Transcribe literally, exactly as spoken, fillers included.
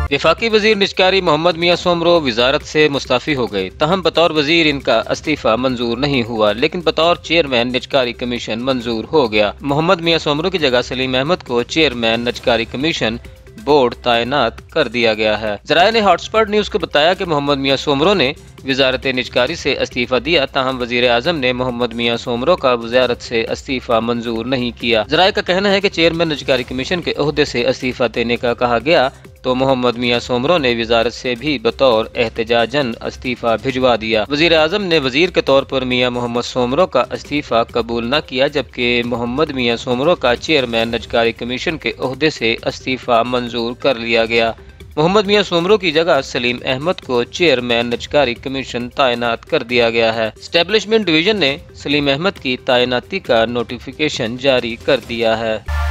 वफाकी वजीर निजकारी मोहम्मद मियां सोमरो वजारत से मुस्तफी हो गए, तहम बतौर वजीर इनका इस्तीफा मंजूर नहीं हुआ, लेकिन बतौर चेयरमैन निजकारी कमीशन मंजूर हो गया। मोहम्मद मियां सोमरो की जगह सलीम अहमद को चेयरमैन निजकारी कमीशन बोर्ड तैनात कर दिया गया है। जराये ने हॉटस्पॉट न्यूज को बताया कि मोहम्मद मियां सोमरो ने वजारत निजकारी से इस्तीफा दिया, ताहम वजीर आजम ने मोहम्मद मियां सोमरो का वजारत से इस्तीफा मंजूर नहीं किया। जराये का कहना है कि चेयरमैन निजकारी कमीशन के ओहदे से इस्तीफा देने का कहा गया तो मोहम्मद मियां सोमरो ने वजारत से भी बतौर एहतजाजन इस्तीफा भिजवा दिया। वजीर आजम ने वजीर के तौर पर मियां मोहम्मद सोमरो का इस्तीफा कबूल न किया, जबकि मोहम्मद मियां सोमरो का चेयरमैन निजकारी कमीशन के ओहदे से इस्तीफा मंजूर कर लिया गया। मोहम्मद मियां सोमरो की जगह सलीम अहमद को चेयरमैन निजकारी कमीशन तैनात कर दिया गया है। एस्टेब्लिशमेंट डिवीजन ने सलीम अहमद की तैनाती का नोटिफिकेशन जारी कर दिया है।